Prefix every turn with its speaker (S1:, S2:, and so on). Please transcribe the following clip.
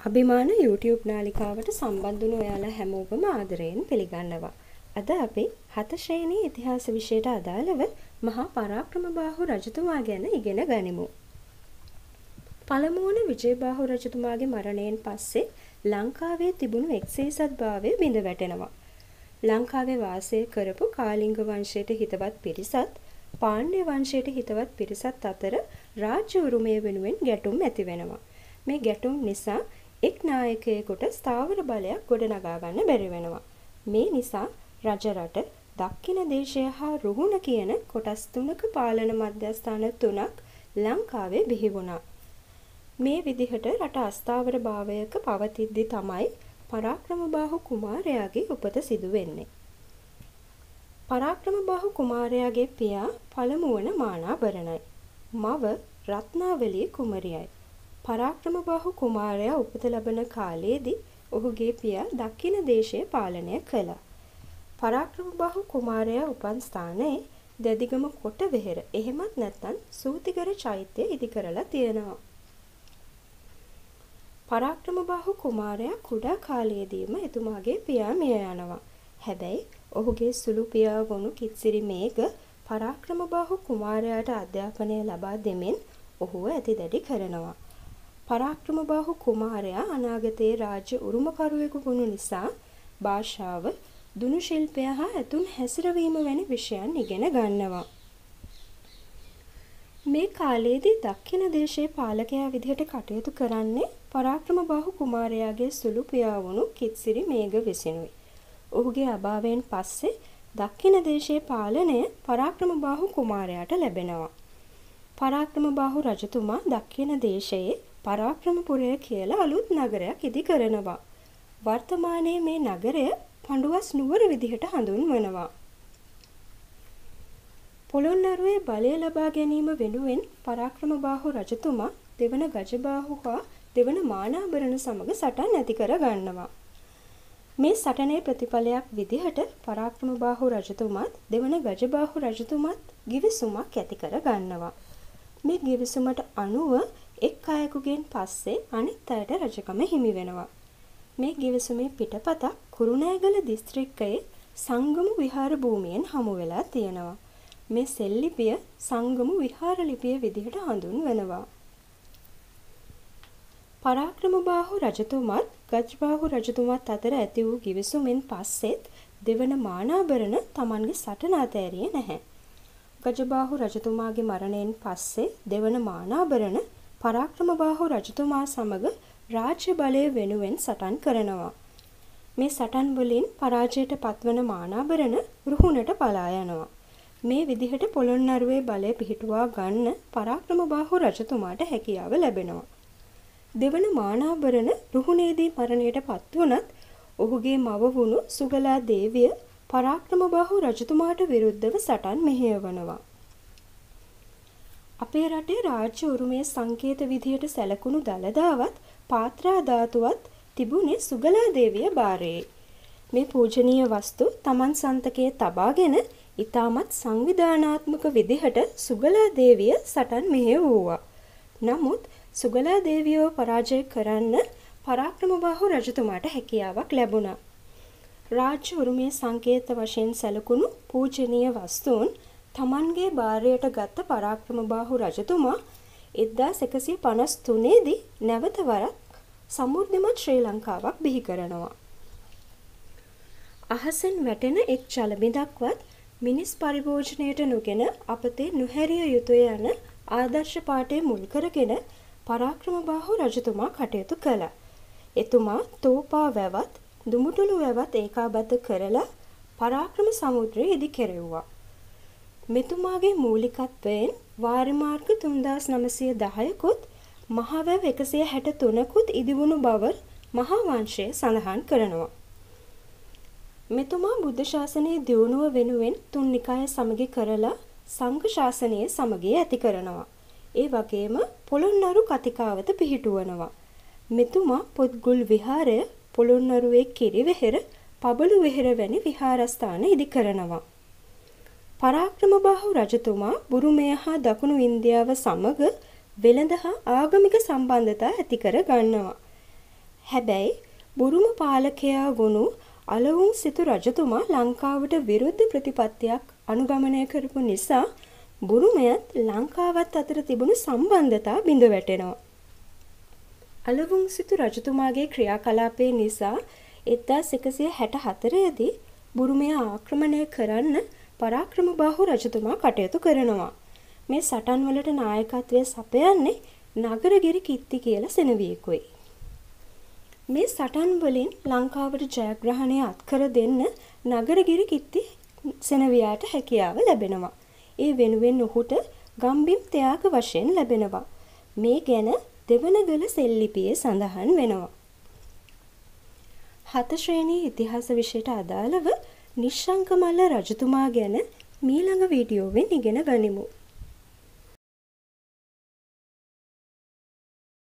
S1: අභිමාන YouTube නාලිකාවට සම්බන්ධ වුණු ඔයාලා හැමෝගම ආදරයෙන් පිළිගන්නවා. අද අපි 7 ශ්‍රේණී ඉතිහාස විෂයට අදාළව මහා පරාක්‍රමබාහු රජතුමා ගැන ඉගෙන ගනිමු. පළමුවන විජයබාහු රජතුමාගේ මරණයෙන් පස්සේ ලංකාවේ තිබුණු එක්සේසත්භාවය බිඳ වැටෙනවා. ලංකාවේ වාසය කරපු කාලිංග වංශයට හිතවත් පිරිසත් පාණ්ඩ්‍ය වංශයට හිතවත් පිරිසත් අතර රාජ්‍ය උරුමය වෙනුවෙන් ගැටුම් ඇති වෙනවා. මේ ගැටුම් නිසා එක් නායකයෙකුට ස්ථාවර බලයක් ගොඩනගා ගන්න බැරි වෙනවා. මේ නිසා රජරට දක්ෂිණ දේශය හා රුහුණ කියන කොටස් තුනක පාලන මධ්‍යස්ථාන තුනක් ලංකාවේ බිහි වුණා. මේ විදිහට රට අස්ථාවර භාවයක පවතිද්දී තමයි පරාක්‍රමබාහු කුමාරයාගේ උපත සිදු වෙන්නේ. පරාක්‍රමබාහු කුමාරයාගේ පියා පළමුවන මානාභරණයි. මව රත්නාවලී කුමරියයි. පරාක්‍රමබාහු කුමාරයා උපත ලබන කාලයේදී ඔහුගේ පියා දක්ෂිණ දේශය පාලනය කළා. පරාක්‍රමබාහු කුමාරයා උපන් ස්ථානයේ දෙදිගම කොටවෙහෙර එහෙමත් නැත්නම් සූතිගර චෛත්‍ය ඉදි කරලා තියෙනවා. පරාක්‍රමබාහු කුමාරයා කුඩා කාලයේදීම එතුමාගේ පියා මිය යනවා. හැබැයි ඔහුගේ සුළු පියා වුණු කිත්සිරි මේඝ පරාක්‍රමබාහු කුමාරයාට අධ්‍යාපනය ලබා දෙමින් ඔහුව ඇතිදැඩි කරනවා. පරාක්‍රමබාහු කුමාරයා අනාගතයේ රාජ්‍ය උරුමකරුවෙකු වුණු නිසා භාෂාව, දුනු ශිල්පය හා ඇතුන් හැසිරවීම වැනි විෂයන් ඉගෙන ගන්නවා. මේ කාලයේදී දක්ෂිණ දේශයේ පාලකයා විදිහට කටයුතු කරන්නේ පරාක්‍රමබාහු කුමාරයාගේ සුළු පියා වුණු කිත්සිරි මේඝ විසිනුයි. ඔහුගේ අභාවයෙන් පස්සේ දක්ෂිණ දේශයේ පාලනය පරාක්‍රමබාහු කුමාරයාට ලැබෙනවා. පරාක්‍රමබාහු රජතුමා දක්ෂිණ දේශයේ පරාක්‍රමපුරය කියලා අලුත් නගරයක් ඉදි කරනවා. වර්තමානයේ මේ නගරය පඬුවස් නුවර විදිහට හඳුන්වනවා. පොළොන්නරුවේ බලය ලබා ගැනීම වෙනුවෙන් පරාක්‍රමබාහු රජතුමා දෙවන ගජබාහු හා දෙවන මානාභරණ සමග සටන් ඇති කර ගන්නවා. මේ සටනේ ප්‍රතිඵලයක් විදිහට පරාක්‍රමබාහු රජතුමාත් දෙවන ගජබාහු රජතුමාත් ගිවිසුමක් ඇති කර ගන්නවා. මේ ගිවිසුමට අනුව එක් අයෙකුගෙන් පස්සේ අනිත් අයට රජකම හිමි වෙනවා. මේ ගිවිසුමේ පිටපතක් කුරුණෑගල දිස්ත්‍රික්කයේ සංගම විහාර භූමියෙන් හමු වෙලා තියෙනවා. මේ සෙල්ලිපිය සංගම විහාර ලිපිය විදිහට හඳුන්වනවා. පරාක්‍රමබාහු රජතුමාත් ගජබාහු රජතුමාත් අතර ඇති වූ ගිවිසුමෙන් පස්සෙත් දෙවන මානාභරණ තමන්ගේ සටන අතෑරියේ නැහැ. ගජබාහු රජතුමාගේ මරණයෙන් පස්සේ දෙවන මානාභරණ පරාක්‍රමබාහු රජතුමා සමග රාජ්‍ය බලය වෙනුවෙන් සටන් කරනවා. මේ සටන් වලින් පරාජයට පත්වන මානාභරණ රුහුණට පලා යනවා. මේ විදිහට පොළොන්නරුවේ බලය පිහිටුවා ගන්න පරාක්‍රමබාහු රජතුමාට හැකියාව ලැබෙනවා. දෙවන මානාභරණ රුහුණේදී මරණයට පත් වුණත් ඔහුගේ මව වුණු සුගලා දේවිය පරාක්‍රමබාහු රජතුමාට විරුද්ධව සටන් මෙහෙයවනවා. අපේ රටේ රාජ්‍ය උරුමයේ සංකේත විදියට සැලකුණු දළදාවත් පාත්‍රා ධාතුවත් තිබුණේ සුගලා දේවිය බාරයේ. මේ පූජනීය වස්තු තමන් සන්තකයේ තබාගෙන ඊටමත් සංවිධානාත්මක විදිහට සුගලා දේවිය සටන් මෙහෙයවුවා. නමුත් සුගලා දේවියව පරාජය කරන්න පරාක්‍රමබාහු රජතුමාට හැකියාවක් ලැබුණා. රාජ්‍ය උරුමයේ සංකේත වශයෙන් සැලකුණු පූජනීය වස්තුන් තමන්ගේ භාරයට ගත්ත පරාක්‍රමබාහු රජතුමා 1153 දී නැවත වරක් සමෘද්ධිමත් ශ්‍රී ලංකාවක් බිහි කරනවා. අහසෙන් වැටෙන එක් ජල බිඳක්වත් මිනිස් පරිභෝජනයට නොගෙන අපතේ නොහැරිය යුතුය යන ආදර්ශ පාඨය මුල් කරගෙන පරාක්‍රමබාහු රජතුමා කටයුතු කළා. එතුමා තෝපා වැවත් දුමුටුළු වැවත් ඒකාබද්ධ කරලා පරාක්‍රම සමුද්‍රය ඉදි කෙරෙව්වා. මෙතුමාගේ මූලිකත්වයෙන් වාරිමාර්ග 3910කුත් මහවැව් 163කුත් ඉදිවුණු බව මහා වංශය සඳහන් කරනවා. මෙතුමා බුද්ධ ශාසනයේ දියුණුව වෙනුවෙන් තුන් නිකාය සමගි කරලා සංඝ ශාසනයේ සමගිය ඇති කරනවා. ඒ වගේම පොළොන්නරු කතිකාවත පිහිටුවනවා. මෙතුමා පොත්ගුල් විහාරය, පොළොන්නරුවේ කිරිවෙහෙර, පබළු වෙහෙර වැනි විහාරස්ථාන ඉදි කරනවා. පරාක්‍රමබාහු රජතුමා බුරුමය හා දකුණු ඉන්දියාව සමග වෙළඳ හා ආගමික සම්බන්ධතා ඇති කර ගන්නවා. හැබැයි බුරුම පාලකයා වුණු අලවුන් සිටු රජතුමා ලංකාවට විරුද්ධ ප්‍රතිපත්තියක් අනුගමනය කරපු නිසා බුරුමයත් ලංකාවත් අතර තිබුණු සම්බන්ධතා බිඳ වැටෙනවා. අලවුන් සිටු රජතුමාගේ ක්‍රියාකලාපය නිසා 1164 දී බුරුමය ආක්‍රමණය කරන්න පරාක්‍රමබාහු රජතුමා කටයුතු කරනවා. මේ සටන්වලට නායකත්වය සපයන්නේ නගරගිරි කිත්ති කියලා සෙනවියෙකුයි. මේ සටන් වලින් ලංකාවට ජයග්‍රහණය අත්කර දෙන්න නගරගිරි කිත්ති සෙනවියාට හැකියාව ලැබෙනවා. ඒ වෙනුවෙන් ඔහුට ගම්බිම් ත්‍යාග වශයෙන් ලැබෙනවා. මේ ගැන දෙවනගල සෙල්ලිපියේ සඳහන් වෙනවා. 7 ශ්‍රේණී ඉතිහාස විෂයට අදාළව නිශ්ශංකමල්ල රජතුමා ගැන මීළඟ වීඩියෝවෙන් ඉගෙන ගනිමු.